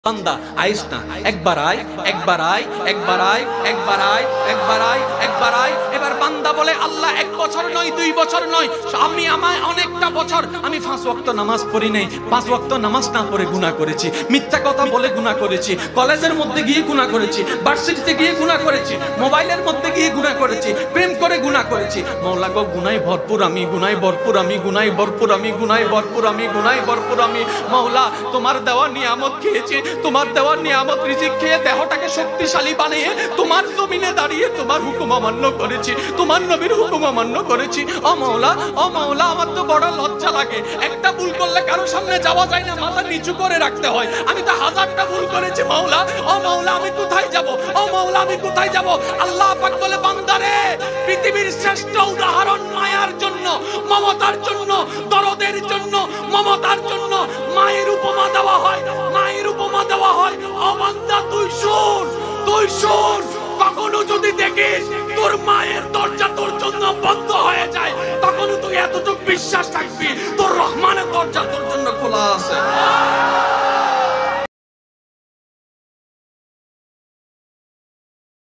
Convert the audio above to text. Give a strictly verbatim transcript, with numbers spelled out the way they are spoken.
বান্দা আইস না, একবার আয়, একবার আয়, একবার আয়, একবার আয়, একবার আয়, একবার আয়। এবার বান্দা বলে, আল্লাহ এক বছর নয়, দুই বছর নয়, আমি আমায় অনেকটা বছর আমি পাঁচ ওয়াক্ত নামাজ পড়ি নাই, পাঁচ ওয়াক্ত নামাজ না পড়ে গুনাহ করেছি, মিথ্যা কথা বলে গুনাহ করেছি, কলেজের মধ্যে গিয়ে গুনাহ করেছি, ভার্সিটিতে গিয়ে গুনাহ করেছি, মোবাইলের মধ্যে গিয়ে গুনাহ করেছি, প্রেম করে গুনাহ করেছি। মাওলা গো, গুনাহে ভরপুর আমি, গুনাহে ভরপুর আমি, গুনাহে ভরপুর আমি, গুনাহে ভরপুর আমি, গুনাহে ভরপুর আমি। মাওলা, তোমার দেওয়া নিয়ামত খেয়েছি, তোমার দেওয়া নিয়ামত রিজিক খেয়ে দেহটাকে শক্তিশালী বানিয়ে তোমার জমিনে দাঁড়িয়ে তোমার হুকুম অমান্য করেছি, তোমার নবীর হুকুম অমান্য করেছি। ও মাওলা, ও মাওলা, আমার তো বড় লজ্জা লাগে, একটা ভুল করলে কারো সামনে যাওয়া যায় না, মাথা নিচু করে রাখতে হয়। আমি তো হাজারটা ভুল করেছি মাওলা। ও মাওলা, আমি কোথায় যাব? ও মাওলা, আমি কোথায় যাব? আল্লাহ পাক বলে, বান্দারে, পৃথিবীর শ্রেষ্ঠ উদাহরণ মায়ার জন্য, মমতার জন্য, দরদের জন্য, মমতার জন্য মায়ের উপমা দেওয়া হয়, মায়ের উপমা দেওয়া হয়। ও বান্দা, তুই শোন, তুই শোন, কখনো যদি দেখিস তোর মায়ের দরজা তোর জন্য বন্ধ হয়ে যায়, তখন তুই এতটুকু বিশ্বাস রাখবি তোর রহমানের দরজা তোর জন্য খোলা আছে।